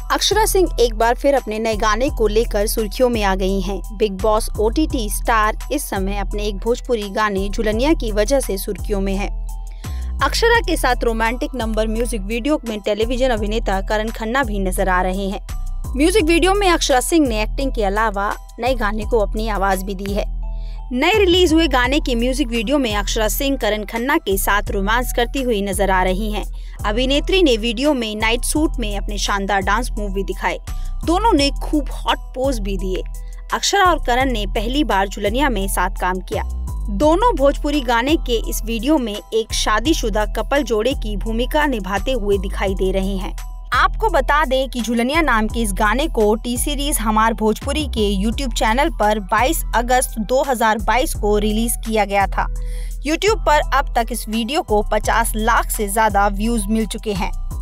अक्षरा सिंह एक बार फिर अपने नए गाने को लेकर सुर्खियों में आ गई हैं। बिग बॉस OTT स्टार इस समय अपने एक भोजपुरी गाने झुलनिया की वजह से सुर्खियों में है। अक्षरा के साथ रोमांटिक नंबर म्यूजिक वीडियो में टेलीविजन अभिनेता करण खन्ना भी नजर आ रहे हैं। म्यूजिक वीडियो में अक्षरा सिंह ने एक्टिंग के अलावा नए गाने को अपनी आवाज भी दी है। नए रिलीज हुए गाने की म्यूजिक वीडियो में अक्षरा सिंह करण खन्ना के साथ रोमांस करती हुई नजर आ रही हैं। अभिनेत्री ने वीडियो में नाइट सूट में अपने शानदार डांस मूव भी दिखाए। दोनों ने खूब हॉट पोज भी दिए। अक्षरा और करण ने पहली बार झुलनिया में साथ काम किया। दोनों भोजपुरी गाने के इस वीडियो में एक शादीशुदा कपल जोड़े की भूमिका निभाते हुए दिखाई दे रहे हैं। आपको बता दें कि झुलनिया नाम के इस गाने को टी सीरीज हमार भोजपुरी के YouTube चैनल पर 22 अगस्त 2022 को रिलीज किया गया था। YouTube पर अब तक इस वीडियो को 50 लाख से ज्यादा व्यूज मिल चुके हैं।